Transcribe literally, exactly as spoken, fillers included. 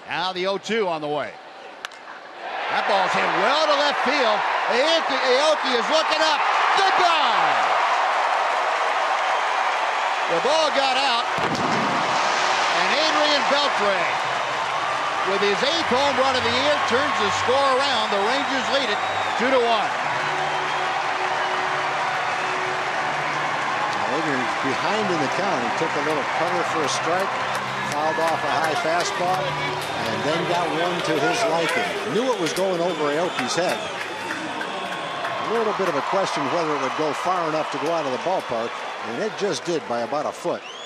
Now the oh two on the way. That ball's hit well to left field. Aoki, Aoki is looking up. Goodbye! The ball got out. And Adrian Beltré, with his eighth home run of the year, turns the score around. The Rangers lead it two to one. Adrian's behind in the count. He took a little cutter for a strike, fouled off a high fastball, and then got one to his liking. Knew it was going over Aoki's head. A little bit of a question whether it would go far enough to go out of the ballpark, and it just did by about a foot.